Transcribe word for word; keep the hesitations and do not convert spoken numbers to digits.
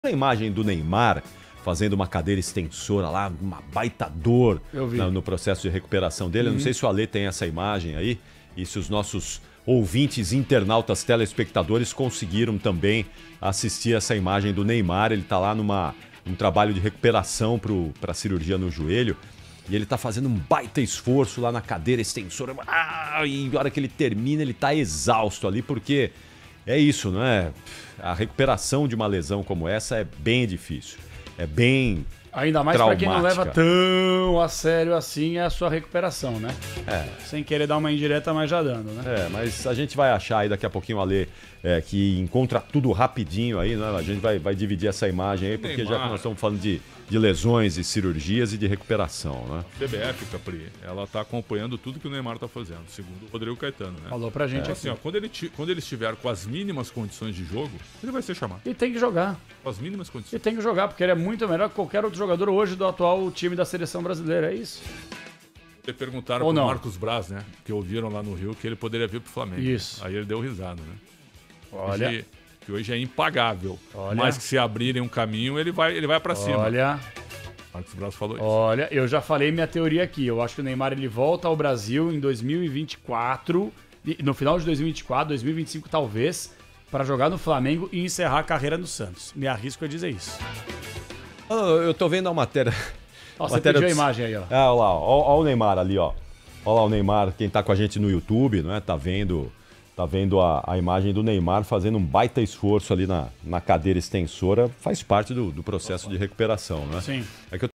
A imagem do Neymar fazendo uma cadeira extensora lá, uma baita dor no, no processo de recuperação dele. Uhum. Eu não sei se o Ale tem essa imagem aí e se os nossos ouvintes, internautas, telespectadores conseguiram também assistir essa imagem do Neymar. Ele está lá numa um trabalho de recuperação para a cirurgia no joelho e ele está fazendo um baita esforço lá na cadeira extensora. Ah, e na hora que ele termina, ele está exausto ali, porque é isso, não é? A recuperação de uma lesão como essa é bem difícil. É bem Ainda mais para quem não leva tão a sério assim a sua recuperação, né? É. Sem querer dar uma indireta, mas já dando, né? É, mas a gente vai achar aí daqui a pouquinho o Ale é, que encontra tudo rapidinho aí, né? A gente vai, vai dividir essa imagem aí, porque Neymar, já que nós estamos falando de, de lesões e cirurgias e de recuperação, né? A C B F, Capri, ela tá acompanhando tudo que o Neymar tá fazendo, segundo o Rodrigo Caetano, né? Falou pra gente é. assim, ó, quando ele, quando ele estiver com as mínimas condições de jogo, ele vai ser chamado. E tem que jogar. Com as mínimas condições. E tem que jogar, porque ele é muito melhor que qualquer outro jogador hoje do atual time da seleção brasileira, é isso? Você perguntaram pro Marcos Braz, né? Que ouviram lá no Rio que ele poderia vir pro Flamengo. Isso. Aí ele deu risada, né? Olha. Hoje, que hoje é impagável. Olha. Mas que se abrirem um caminho, ele vai, ele vai pra cima. Olha. Marcos Braz falou isso. Olha, eu já falei minha teoria aqui. Eu acho que o Neymar ele volta ao Brasil em dois mil e vinte e quatro, no final de dois mil e vinte e quatro, dois mil e vinte e cinco talvez, para jogar no Flamengo e encerrar a carreira no Santos. Me arrisco a dizer isso. Eu tô vendo a matéria. Ó, você matéria pediu a imagem aí, ó. Ah, olha lá, ó, ó o Neymar ali, ó. Olha lá o Neymar, quem tá com a gente no YouTube, não é? Tá vendo, tá vendo a, a imagem do Neymar fazendo um baita esforço ali na, na cadeira extensora. Faz parte do, do processo de recuperação, né? Sim. É que eu